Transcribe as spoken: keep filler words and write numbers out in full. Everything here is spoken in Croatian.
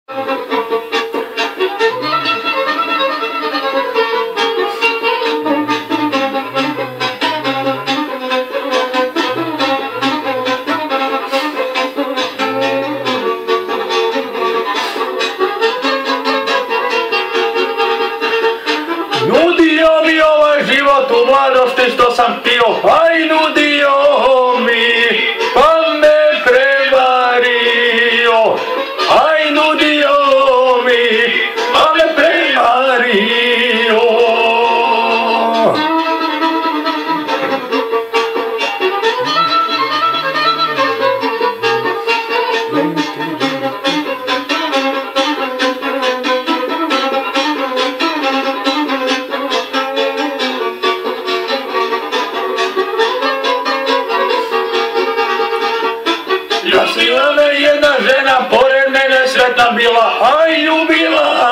Nudio mi ovaj život u mladosti što sam htio, aj nudio mi, pa me prevario. Aj nudio mi, pa me prevario. Ja si ona jedna žena pored mene sretna bila, aj ljubila